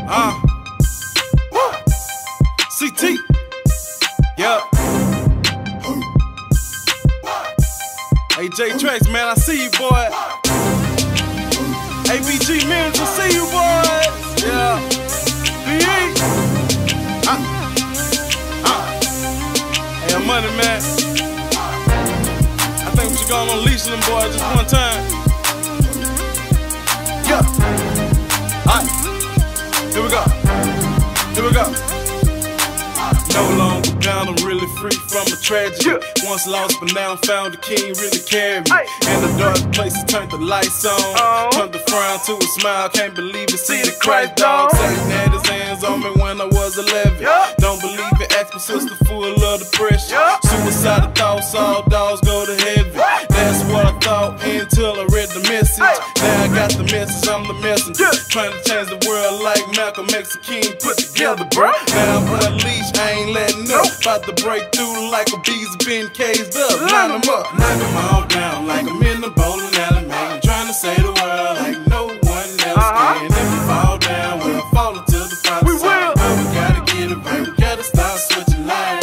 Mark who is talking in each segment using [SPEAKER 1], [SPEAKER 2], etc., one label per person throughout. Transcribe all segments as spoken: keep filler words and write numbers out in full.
[SPEAKER 1] Uh. C T. Yup. Hey, J Trax, man, I see you, boy. A B G Manager, see you, boy. Yeah. B E. Uh. Uh. Hey, I'm money, man. I think we should go on unleash them boys just one time. Yeah. Alright. Here we go. Here we go. No longer bound, I'm really free from a tragedy. Yeah. Once lost, but now I'm found. The king really carried me. Hey. In the dark places, turned the lights on. Oh. Turned the frown to a smile. Can't believe it. See the Christ dog. Satan had his hands on me when I was eleven. Yeah. Don't believe it. Ask my sister, full of depression. Yeah. Suicidal thoughts, all dogs go to heaven. What? That's what I thought until I read the message. Hey. Now I got the message, I'm the messenger. Yeah. Trying to change the world like Malcolm X and King put together, bro. Now I'm unleashed, I ain't letting up. About to break through like a bees been caged up. Line them up, knock them all down like I'm in the bowling alley, man. Trying to save the world like no one else uh-huh. can. If we fall down, we'll fall into the fire. We will. But we gotta get it right, we gotta start switching lanes.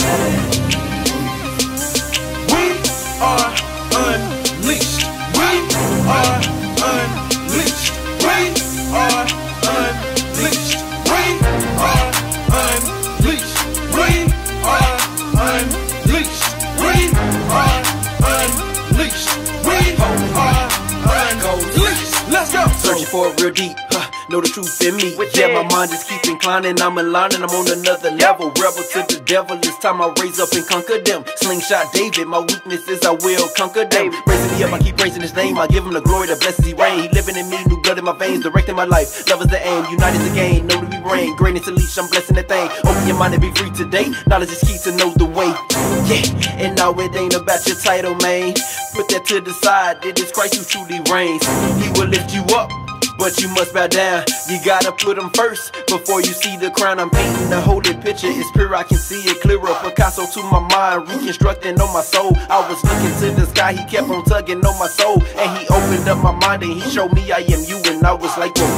[SPEAKER 1] We are unleashed. We are unleashed. We are unleashed. We are unleashed. We are unleashed. We are unleashed. We are unleashed. Let's go.
[SPEAKER 2] Searching for it real deep, huh, know the truth in me. Yeah, my mind just keep inclining, I'm aligning, I'm on another level. Rebel to the devil, it's time I raise up and conquer them. Slingshot David, my weaknesses I will conquer them. Raising me up, I keep praising his name, I give him the glory, the blessings he reign. He living in me, new blood in my veins, directing my life. Love is the aim, united the game, know that we reign. Greatness unleashed, I'm blessing the thing. Open your mind and be free today, knowledge is key to know the way. Yeah, and now it ain't about your title, man. Put that to the side, it is Christ who truly reigns. He will lift you up, but you must bow down. You gotta put him first before you see the crown. I'm painting the holy picture, it's pure, I can see it clearer. Picasso to my mind, reconstructing on my soul. I was looking to the sky, he kept on tugging on my soul. And he opened up my mind and he showed me I am you. And I was like, whoa.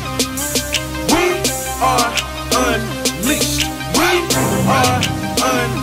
[SPEAKER 1] We are unleashed. We are unleashed.